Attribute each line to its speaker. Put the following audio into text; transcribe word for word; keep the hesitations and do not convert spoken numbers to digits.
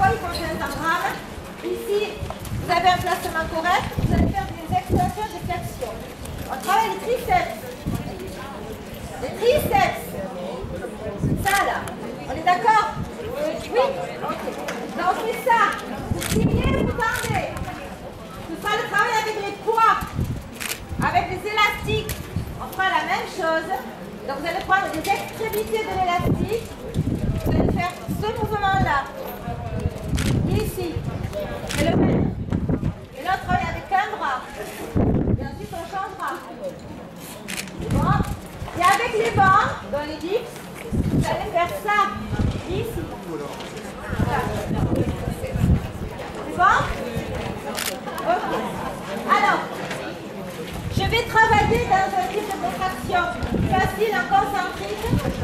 Speaker 1: il contient un gramme. Ici, vous avez un placement correct. Vous allez faire des extensions et des flexions. On travaille les triceps. Les triceps. Ça là. On est d'accord? Oui? Ok. Donc on fait ça. Vous tirez, vous tendez. Ce sera le travail avec les poids. Avec les élastiques. On fera la même chose. Donc vous allez prendre les extrémités de l'élastique. Vous allez faire ce mouvement-là. Ici. C'est le même. Et là, on travaille avec un bras. Et ensuite, on changera. C'est bon? Et avec les bancs, dans les dips, vous allez faire ça. Ici. C'est bon? Ok. Alors, je vais travailler dans un type de contraction facile en concentrique.